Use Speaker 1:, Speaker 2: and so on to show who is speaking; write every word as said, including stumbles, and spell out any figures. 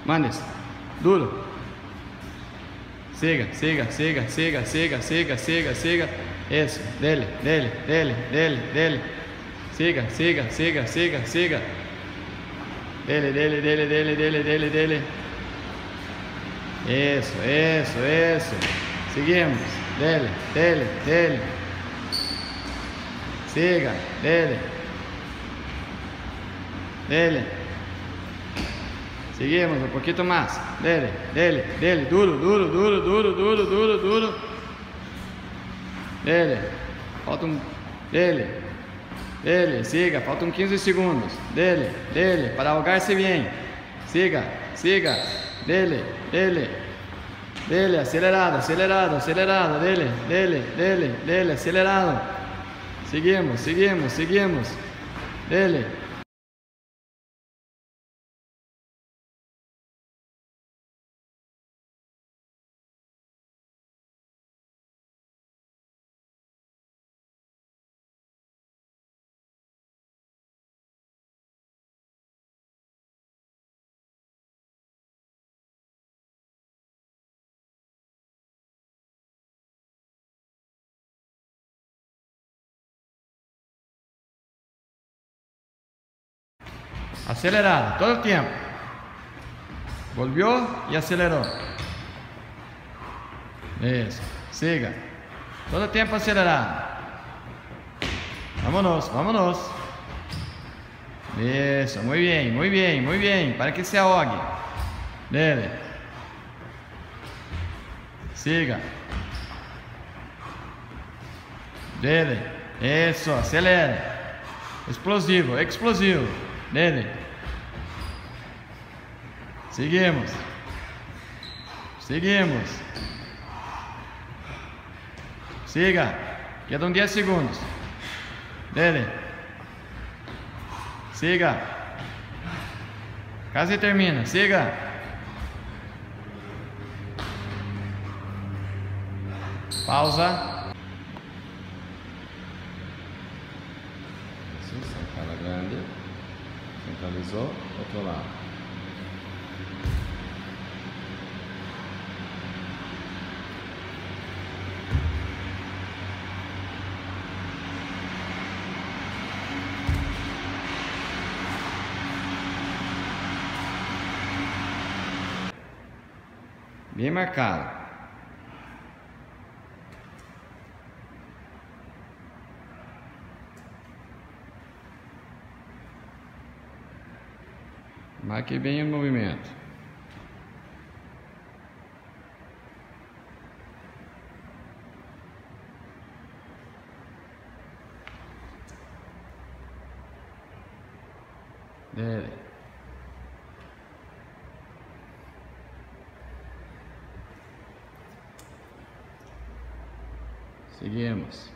Speaker 1: Mandes. Duro. Siga, siga, siga, siga, siga, siga, siga, siga. Isso. Dele, dele, dele, dele, dele. Siga, siga, siga, siga, siga. Dele, dele, dele, dele, dele, dele, dele. Isso, isso, isso. Seguimos. Dele, dele, dele. Siga, dele. Dele. Seguimos um pouquinho mais. Dele, dele, dele. Duro, duro, duro, duro, duro, duro, duro. Dele. Falta um. Dele. Dele. Siga. Faltam quinze segundos. Dele, dele. Para ahogar-se bem. Siga, siga. Dele, dele. Dele. Acelerado, acelerado, acelerado. Dele, dele, dele, dele. Acelerado. Seguimos, seguimos, seguimos. Dele. Acelerado, todo el tiempo. Volvió y aceleró. Eso, siga. Todo el tiempo acelerado. Vámonos, vámonos. Eso, muy bien, muy bien, muy bien. Para que se ahogue. Dele. Siga. Dele. Eso, acelere. Explosivo, explosivo. Dele. Seguimos. Seguimos. Siga. Quedam diez segundos. Dele. Siga. Quase termina. Siga. Pausa. Sacada grande. Centralizou. Outro lado. Bem marcado. Marque bem o movimento. Dele. Seguimos.